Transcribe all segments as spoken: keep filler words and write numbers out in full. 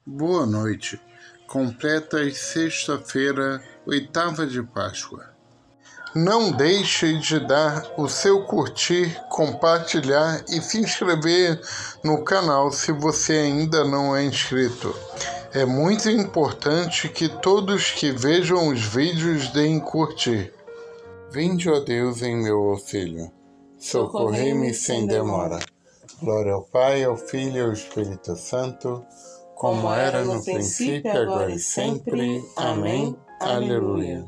Boa noite. Completa sexta-feira, oitava de Páscoa. Não deixe de dar o seu curtir, compartilhar e se inscrever no canal se você ainda não é inscrito. É muito importante que todos que vejam os vídeos deem curtir. Vinde, ó Deus, em meu auxílio. Socorrei-me sem demora. Glória ao Pai, ao Filho e ao Espírito Santo, como era no princípio, agora e sempre. Amém. Aleluia.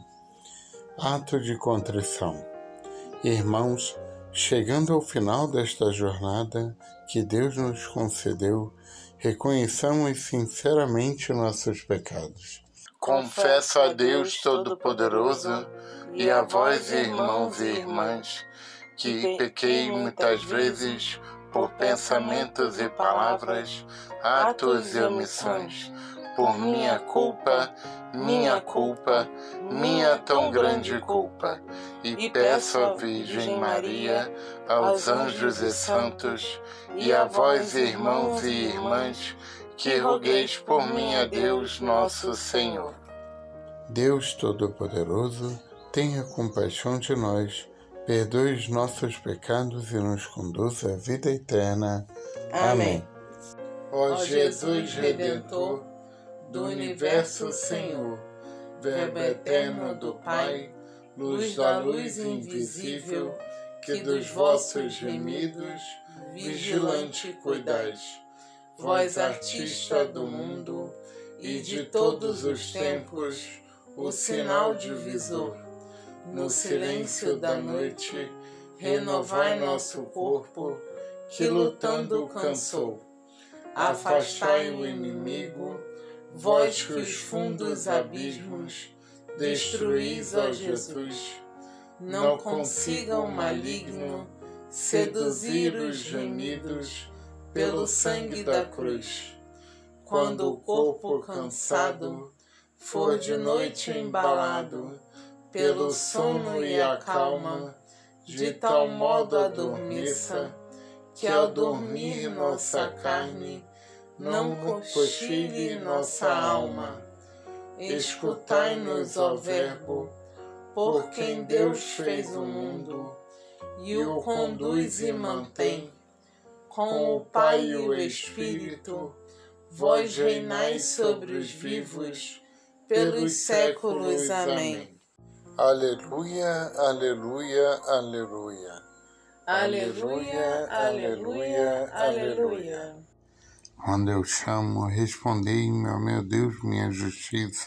Ato de contrição. Irmãos, chegando ao final desta jornada que Deus nos concedeu, reconheçamos sinceramente nossos pecados. Confesso a Deus Todo-Poderoso e a vós, irmãos e irmãs, que pequei muitas vezes por pensamentos e palavras, atos e omissões, por minha culpa, minha culpa, minha tão grande culpa, e peço à Virgem Maria, aos anjos e santos, e a vós, irmãos e irmãs, que rogueis por mim a Deus nosso Senhor. Deus Todo-Poderoso, tenha compaixão de nós, perdoe os nossos pecados e nos conduza à vida eterna. Amém. Ó Jesus Redentor do Universo, Senhor, Verbo eterno do Pai, luz da luz invisível, que dos vossos gemidos vigilante cuidais. Vós, artista do mundo e de todos os tempos, o sinal divisor, no silêncio da noite, renovai nosso corpo, que lutando cansou. Afastai o inimigo, vós que os fundos abismos destruís, ó Jesus. Não consiga o maligno seduzir os gemidos pelo sangue da cruz. Quando o corpo cansado for de noite embalado pelo sono e a calma, de tal modo adormeça, que ao dormir nossa carne não cochile nossa alma. Escutai-nos, ó Verbo, por quem Deus fez o mundo, e o conduz e mantém. Com o Pai e o Espírito, vós reinais sobre os vivos, pelos séculos. Amém. Aleluia, aleluia, aleluia. Aleluia, aleluia, aleluia. Quando eu chamo, respondei-me, ó meu Deus, minha justiça.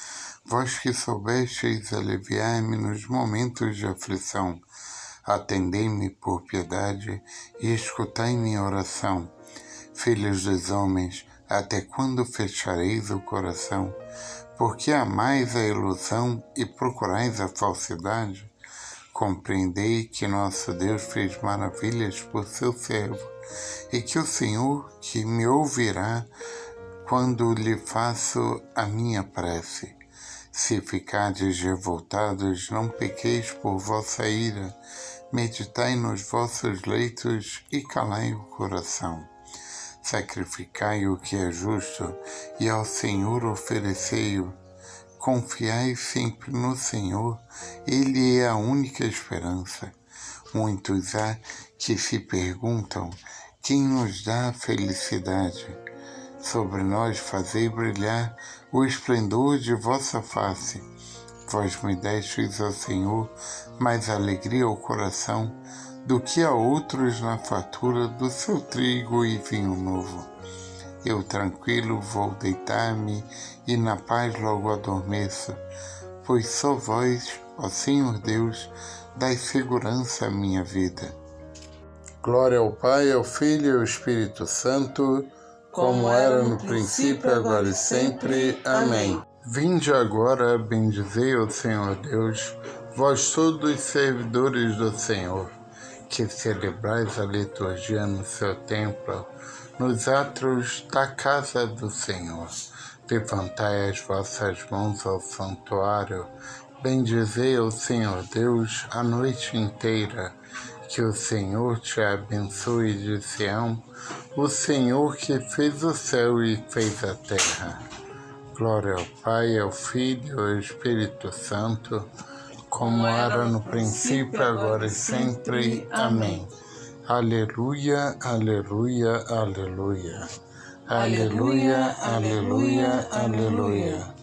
Vós que soubestes aliviar-me nos momentos de aflição, atendei-me por piedade e escutai minha oração. Filhos dos homens, até quando fechareis o coração? Porque amais a ilusão e procurais a falsidade? Compreendei que nosso Deus fez maravilhas por seu servo, e que o Senhor que me ouvirá quando lhe faço a minha prece. Se ficardes revoltados, não pequeis por vossa ira, meditai nos vossos leitos e calai o coração. Sacrificai o que é justo e ao Senhor oferecei-o. Confiai sempre no Senhor, Ele é a única esperança. Muitos há que se perguntam, quem nos dá a felicidade? Sobre nós fazei brilhar o esplendor de vossa face. Vós me destes, ó Senhor, mais alegria ao coração do que a outros na fartura do seu trigo e vinho novo. Eu tranquilo vou deitar-me e na paz logo adormeço, pois só vós, ó Senhor Deus, dai segurança à minha vida. Glória ao Pai, ao Filho e ao Espírito Santo, como era no princípio, agora e sempre. Amém. Vinde agora, bendizei ao Senhor Deus, vós todos servidores do Senhor, que celebrais a liturgia no seu templo, nos átrios da casa do Senhor. Levantai as vossas mãos ao santuário, bendizei ao Senhor Deus a noite inteira, Que o Senhor te abençoe de Sião, o Senhor que fez o céu e fez a terra. Glória ao Pai, ao Filho e ao Espírito Santo, como era no princípio, agora e sempre. Amém. Aleluia, aleluia, aleluia. Aleluia, aleluia, aleluia.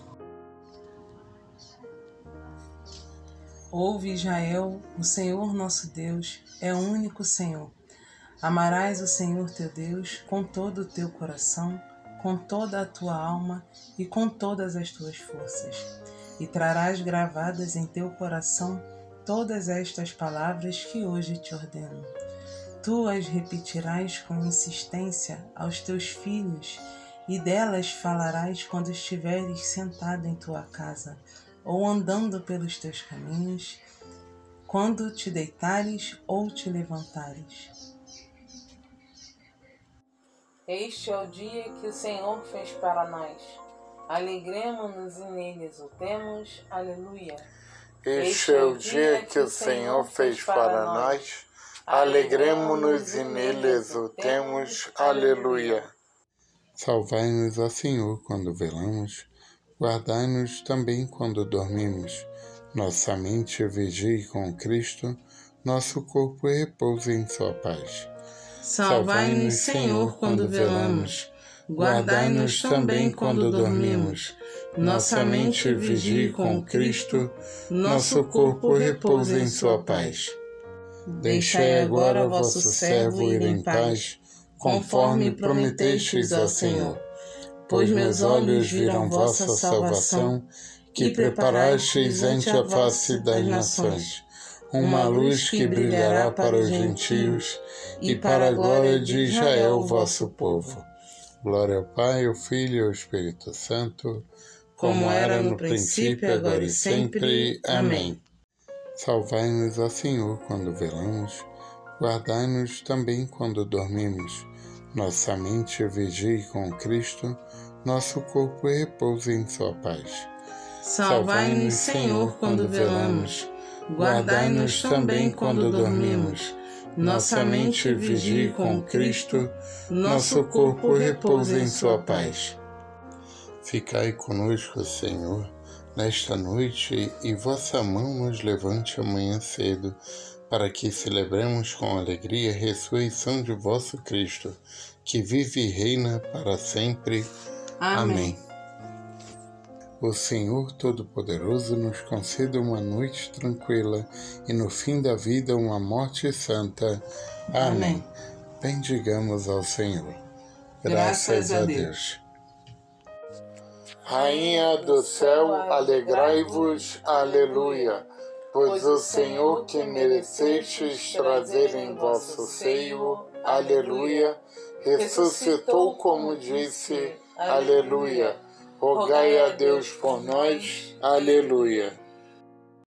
Ouve, Israel, o Senhor nosso Deus é o único Senhor. Amarás o Senhor teu Deus com todo o teu coração, com toda a tua alma e com todas as tuas forças. E trarás gravadas em teu coração todas estas palavras que hoje te ordeno. Tu as repetirás com insistência aos teus filhos, e delas falarás quando estiveres sentado em tua casa, ou andando pelos teus caminhos, quando te deitares ou te levantares. Este é o dia que o Senhor fez para nós. Alegremo-nos e nele exultemos. Aleluia. Este é o dia que o Senhor fez para nós. Alegremo-nos e nele exultemos. Aleluia. Salvai-nos, ó Senhor, quando velamos. Guardai-nos também quando dormimos. Nossa mente vigie com Cristo, nosso corpo repousa em sua paz. Salvai-nos, Senhor, quando velamos. Guardai-nos também quando dormimos. Nossa mente vigie com Cristo, nosso corpo repousa em sua paz. Deixai agora vosso servo ir em paz, conforme prometestes ao Senhor. Pois meus olhos viram vossa salvação, que preparastes ante a face das nações, uma luz que brilhará para os gentios e para a glória de Israel, vosso povo. Glória ao Pai, ao Filho e ao Espírito Santo, como era no princípio, agora e sempre. Amém. Salvai-nos, ó Senhor, quando velamos. Guardai-nos também quando dormimos. Nossa mente vigie com Cristo, nosso corpo repousa em sua paz. Salvai-nos, Senhor, quando velamos. Guardai-nos também quando dormimos. Nossa mente vigie com Cristo, nosso corpo repousa em sua paz. Ficai conosco, Senhor, nesta noite, e vossa mão nos levante amanhã cedo, para que celebremos com alegria a ressurreição de vosso Cristo, que vive e reina para sempre. Amém. Amém. O Senhor Todo-Poderoso nos conceda uma noite tranquila e no fim da vida uma morte santa. Amém. Amém. Bendigamos ao Senhor. Graças, Graças a Deus. Deus. Rainha do céu, alegrai-vos, aleluia, pois o Senhor que merecestes trazer em vosso seio, aleluia, ressuscitou como disse, aleluia. Rogai a Deus por nós. Aleluia.